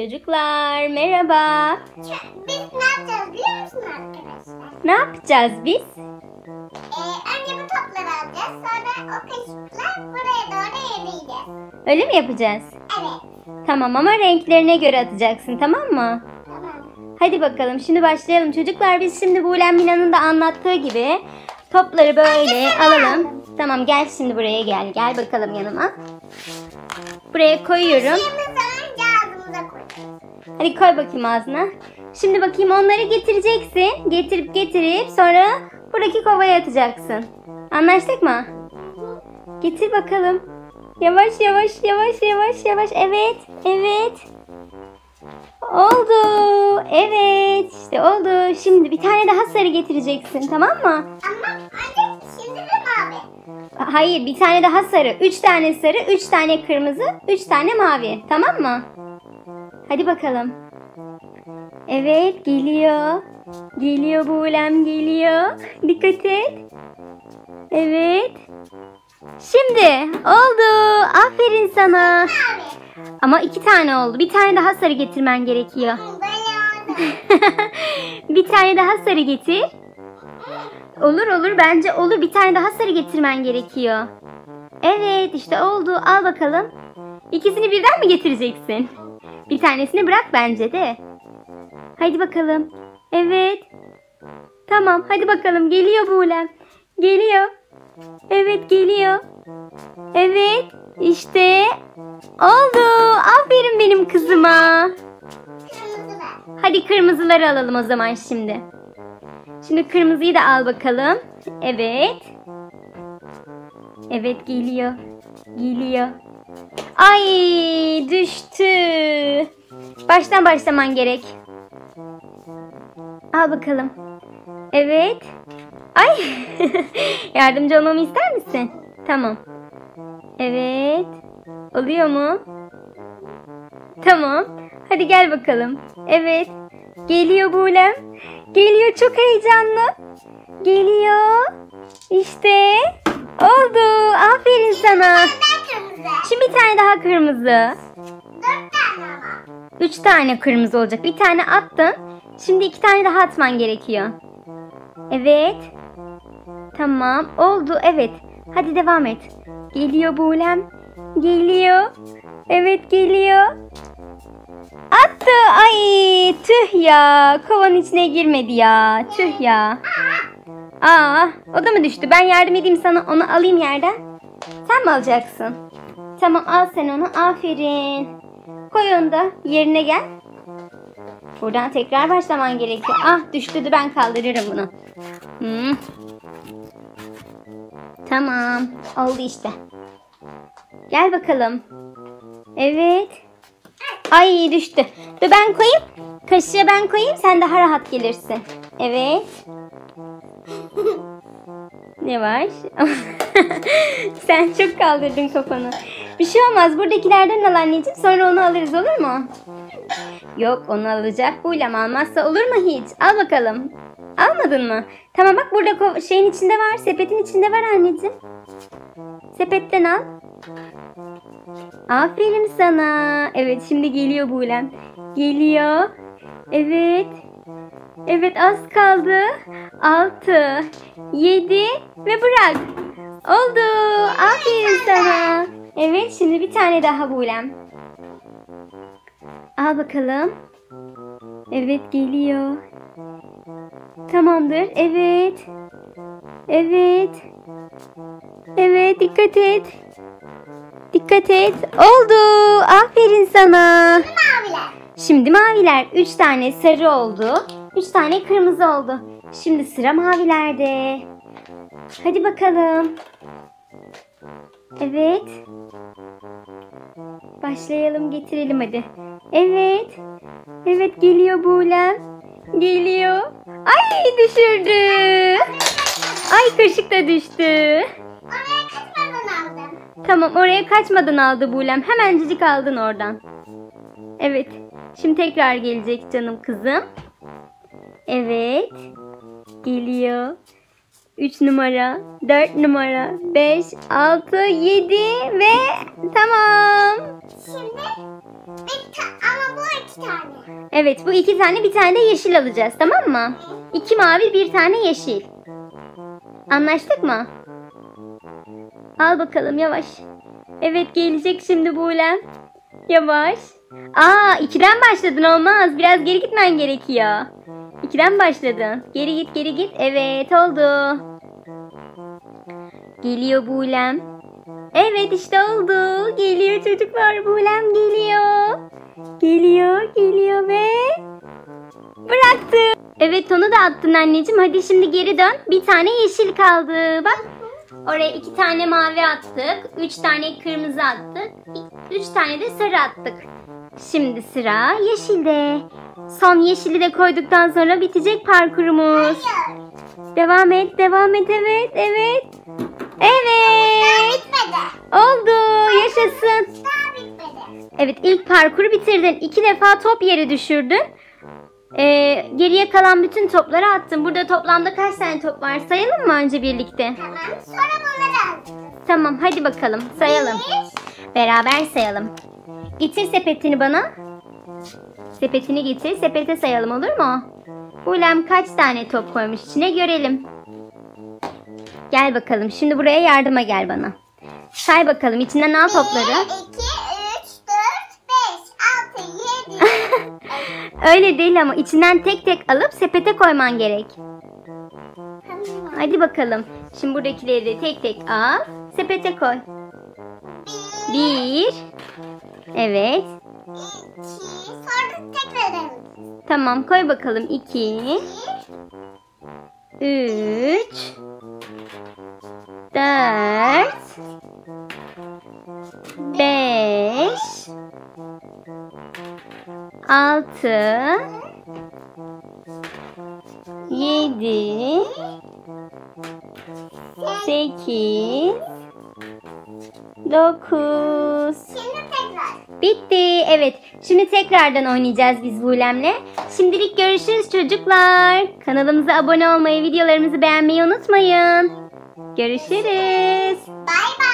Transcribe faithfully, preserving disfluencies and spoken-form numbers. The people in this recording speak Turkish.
Çocuklar merhaba. Biz ne yapacağız biliyor musun arkadaşlar? Ne yapacağız biz? Ee, önce bu topları alacağız. Sonra o kaşıkla buraya doğru yürüyeceğiz. Öyle mi yapacağız? Evet. Tamam ama renklerine göre atacaksın, tamam mı? Tamam. Hadi bakalım şimdi başlayalım çocuklar. Biz şimdi Buğlem Mina'nın da anlattığı gibi topları böyle alalım. Tamam gel şimdi buraya gel. Gel bakalım yanıma. Buraya koyuyorum. Kaşığımızı önce ağzımıza koyacağız. Hadi koy bakayım ağzına. Şimdi bakayım onları getireceksin. Getirip getirip sonra buradaki kovaya atacaksın. Anlaştık mı? Getir bakalım. Yavaş yavaş yavaş yavaş yavaş. Evet. Evet. Oldu. Evet. İşte oldu. Şimdi bir tane daha sarı getireceksin. Tamam mı? Ama önce şimdi de mavi. Hayır, bir tane daha sarı. Üç tane sarı, üç tane kırmızı, üç tane mavi. Tamam mı? Hadi bakalım. Evet, geliyor. Geliyor Buğlem, geliyor. Dikkat et. Evet. Şimdi oldu. Aferin sana. Mavi. Ama iki tane oldu. Bir tane daha sarı getirmen gerekiyor. Böyle oldu. Bir tane daha sarı getir. Olur olur, bence olur. Bir tane daha sarı getirmen gerekiyor. Evet, işte oldu. Al bakalım. İkisini birden mi getireceksin? Bir tanesini bırak bence de. Hadi bakalım. Evet. Tamam, hadi bakalım. Geliyor Buğlem. Geliyor. Evet, geliyor. Evet, işte oldu. Aferin benim kızıma. Kırmızılar. Hadi kırmızıları alalım o zaman şimdi. Şimdi kırmızıyı da al bakalım. Evet. Evet, geliyor. Geliyor. Ay, düştü. Baştan başlaman gerek. Al bakalım. Evet. Ay. Yardımcı olmamı ister misin? Tamam. Evet. Oluyor mu? Tamam. Hadi gel bakalım. Evet. Geliyor Buğlem. Geliyor, çok heyecanlı. Geliyor. İşte. Oldu. Aferin sana. Ben kırmızı. Şimdi bir tane daha kırmızı. Dört tane ama. Üç tane kırmızı olacak. Bir tane attın. Şimdi iki tane daha atman gerekiyor. Evet. Tamam. Oldu. Evet. Hadi devam et. Geliyor Buğlem. Geliyor. Evet, geliyor. Attı. Ay, tüh ya. Kovanın içine girmedi ya. Tüh ya. Aa, o da mı düştü? Ben yardım edeyim sana. Onu alayım yerden. Sen mi alacaksın? Tamam, al sen onu. Aferin. Koy onu da yerine gel. Buradan tekrar başlaman gerekiyor. Ah, düştü. Ben kaldırırım bunu. Hmm. Tamam. Oldu işte. Gel bakalım. Evet. Ay, düştü. Dur ben koyayım. Kaşığı ben koyayım. Sen daha rahat gelirsin. Evet. Yavaş. Sen çok kaldırdın kafanı. Bir şey olmaz. Buradakilerden al anneciğim. Sonra onu alırız, olur mu? Yok, onu alacak. Buğlem almazsa olur mu hiç? Al bakalım. Almadın mı? Tamam bak, burada şeyin içinde var. Sepetin içinde var anneciğim. Sepetten al. Aferin sana. Evet, şimdi geliyor Buğlem. Geliyor. Evet. Evet, az kaldı. Altı. Yedi. Ve bırak. Oldu. Aferin sana. Evet, şimdi bir tane daha Buğlem. Al bakalım. Evet, geliyor. Tamamdır. Evet. Evet. Evet, dikkat et. Dikkat et. Oldu. Aferin sana. Maviler. Şimdi maviler. Üç tane sarı oldu. Üç tane kırmızı oldu. Şimdi sıra mavilerde. Hadi bakalım. Evet. Başlayalım, getirelim hadi. Evet. Evet, geliyor Buğlem. Geliyor. Ay, düşürdü. Ay, kaşık da düştü. Oraya kaçmadan aldım. Tamam, oraya kaçmadan aldı Buğlem. Hemencik aldın oradan. Evet. Şimdi tekrar gelecek canım kızım. Evet. Geliyor. üç numara, dört numara, beş, altı, yedi ve tamam. Şimdi bir ta- ama bu iki tane. Evet, bu iki tane, bir tane de yeşil alacağız, tamam mı? İki mavi, bir tane yeşil. Anlaştık mı? Al bakalım, yavaş. Evet, gelecek şimdi Buğlem. Yavaş. Aa, ikiden başladın, olmaz. Biraz geri gitmen gerekiyor. İkiden başladın. Geri git, geri git. Evet, oldu. Geliyor Buğlem. Evet, işte oldu. Geliyor çocuklar, Buğlem geliyor. Geliyor, geliyor ve bıraktı. Evet, onu da attın anneciğim. Hadi şimdi geri dön. Bir tane yeşil kaldı. Bak. Oraya iki tane mavi attık. Üç tane kırmızı attık. Üç tane de sarı attık. Şimdi sıra yeşilde. Son yeşili de koyduktan sonra bitecek parkurumuz. Hayır. Devam et, devam et. Evet, evet. Evet. Bitmedi. Oldu. Yaşasın. Daha bitmedi. Evet, ilk parkuru bitirdin. İki defa top yere düşürdün. Ee, geriye kalan bütün topları attın. Burada toplamda kaç tane top var? Sayalım mı önce birlikte? Tamam. Sonra bunları alacağız. Tamam, hadi bakalım. Sayalım. Bir. Beraber sayalım. Getir sepetini bana. Sepetini getir. Sepete sayalım, olur mu? Buğlem kaç tane top koymuş içine görelim. Gel bakalım. Şimdi buraya yardıma gel bana. Say bakalım. İçinden al topları. Bir, iki, üç, dört, beş, altı, yedi. Öyle değil ama içinden tek tek alıp sepete koyman gerek. Hadi bakalım. Şimdi buradakileri de tek tek al. Sepete koy. Bir. Evet. İki. Sonra tekrar alacağız. Tamam, koy bakalım. İki. Üç. Dört. Beş. Altı. Yedi. Sekiz. Dokuz. Şimdi tekrar. Bitti. Evet. Şimdi tekrardan oynayacağız biz Buğlem'le. Şimdilik görüşürüz çocuklar. Kanalımıza abone olmayı, videolarımızı beğenmeyi unutmayın. Görüşürüz. Bay bay.